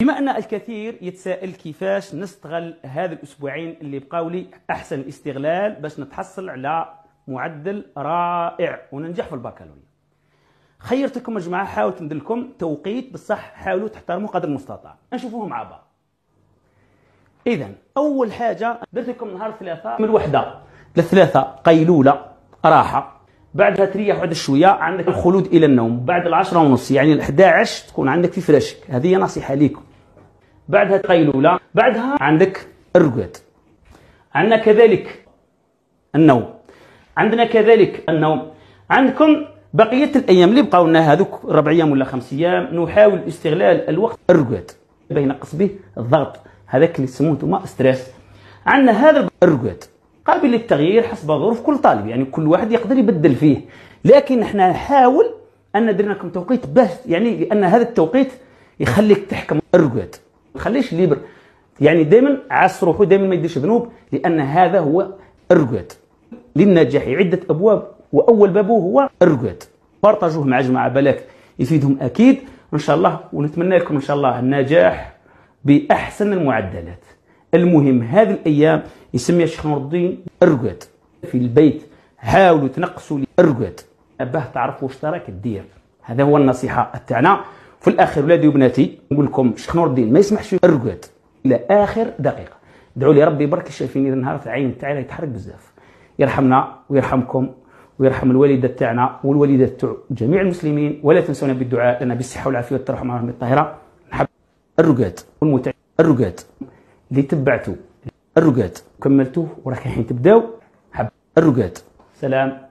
بما أن الكثير يتساءل كيفاش نستغل هذا الأسبوعين اللي بقاو لي أحسن الاستغلال باش نتحصل على معدل رائع وننجح في البكالوريا. خيرت لكم يا جماعة، حاولت ندير لكم توقيت بصح حاولوا تحترموا قدر المستطاع. نشوفوه مع بعض. إذا أول حاجة درت لكم نهار الثلاثاء من الوحدة للثلاثة قيلولة راحة، بعدها تريح واحد شوية، عندك الخلود إلى النوم بعد 10:30 يعني 11 تكون عندك في فراشك. هذه نصيحة ليكم. بعدها قيلولة، بعدها عندك الرقاد. عندنا كذلك النوم، عندكم بقية الأيام اللي بقاو لنا هذوك 4 أيام ولا 5 أيام نحاول استغلال الوقت الرقاد ينقص به الضغط، هذاك اللي يسموه انتم ستريس. عندنا هذا الرقاد قابل للتغيير حسب ظروف كل طالب، يعني كل واحد يقدر يبدل فيه، لكن احنا نحاول ان ندير لكم توقيت باش يعني لان هذا التوقيت يخليك تحكم الرقاد، ما تخليش ليبر، يعني دائما عاس روحه، دائما ما يديرش ذنوب، لان هذا هو الرقاد. للنجاح عده ابواب واول بابه هو الرقاد. بارطاجوه مع جماعه بالك يفيدهم اكيد ان شاء الله، ونتمنى لكم ان شاء الله النجاح باحسن المعدلات. المهم هذه الايام يسميها الشيخ نور الدين الرقاد في البيت، حاولوا تنقصوا لي الرقاد باه تعرفوا واش راك دير. هذا هو النصيحه تاعنا. في الاخر ولادي وبناتي نقول لكم الشيخ نور الدين ما يسمحش الرقاد الى اخر دقيقه. ادعوا لي ربي يبارك شايفيني النهار العين تاعي يتحرك بزاف، يرحمنا ويرحمكم ويرحم الوالده تاعنا والوالدات تاع جميع المسلمين، ولا تنسونا بالدعاء لنا بالصحه والعافيه والترحم ورحمه الطاهره. نحب الرقاد الرقاد اللي تبعتوا الرقاد كملتوه وراك الحين تبداو. حب الرقاد. سلام.